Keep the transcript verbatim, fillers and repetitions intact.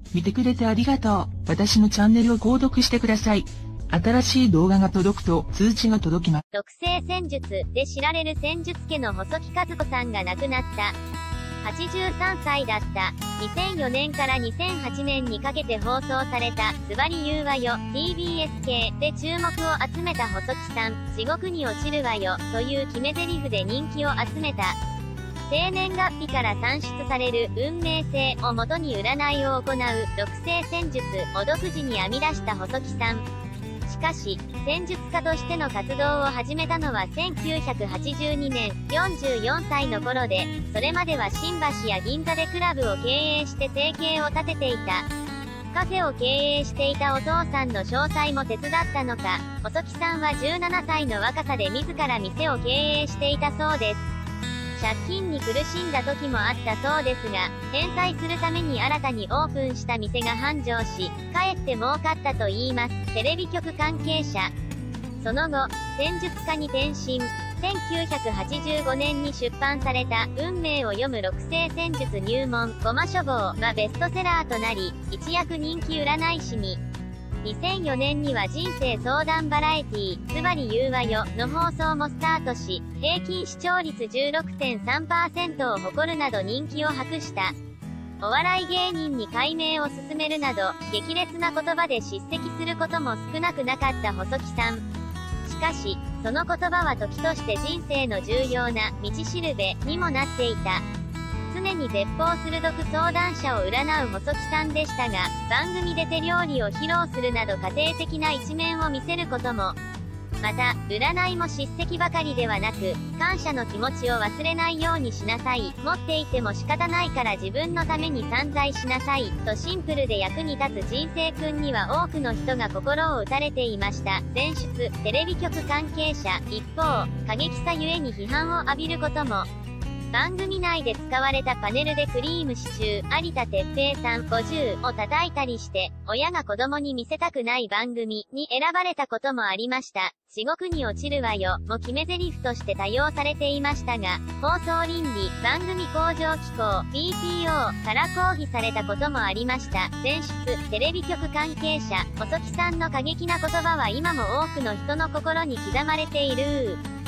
見てくれてありがとう。私のチャンネルを購読してください。新しい動画が届くと通知が届きます。 六星戦術で知られる戦術家の細木数子さんが亡くなった。はちじゅうさんさいだった。にせんよねんからにせんはちねんにかけて放送された、ズバリ言うわよ、ティービーエス 系で注目を集めた細木さん、地獄に落ちるわよ、という決め台詞で人気を集めた。生年月日から算出される運命星をもとに占いを行う六星戦術を独自に編み出した細木さん。しかし、戦術家としての活動を始めたのはせんきゅうひゃくはちじゅうにねん、よんじゅうよんさいの頃で、それまでは新橋や銀座でクラブを経営して生計を立てていた。カフェを経営していたお父さんの詳細も手伝ったのか、細木さんはじゅうななさいの若さで自ら店を経営していたそうです。借金に苦しんだ時もあったそうですが、返済するために新たにオープンした店が繁盛し、かえって儲かったといいます。テレビ局関係者。その後、戦術家に転身。せんきゅうひゃくはちじゅうごねんに出版された、運命を読む六星戦術入門、ごま書房がベストセラーとなり、一躍人気占い師に。にせんよねんには人生相談バラエティー、ズバリ言うわよの放送もスタートし、平均視聴率 じゅうろくてんさんパーセント を誇るなど人気を博した。お笑い芸人に改名を進めるなど、激烈な言葉で叱責することも少なくなかった細木さん。しかし、その言葉は時として人生の重要な道しるべにもなっていた。常に絶法鋭く相談者を占う細木さんでしたが、番組で手料理を披露するなど家庭的な一面を見せることも。また、占いも叱責ばかりではなく、感謝の気持ちを忘れないようにしなさい。持っていても仕方ないから自分のために散財しなさい。とシンプルで役に立つ人生君には多くの人が心を打たれていました。前出、テレビ局関係者。一方、過激さゆえに批判を浴びることも。番組内で使われたパネルでクリームシチュー、有田哲平さんごじゅうを叩いたりして、親が子供に見せたくない番組に選ばれたこともありました。地獄に落ちるわよも決め台詞として多用されていましたが、放送倫理、番組向上機構、ビーピーオー から抗議されたこともありました。前出、テレビ局関係者、細木さんの過激な言葉は今も多くの人の心に刻まれている。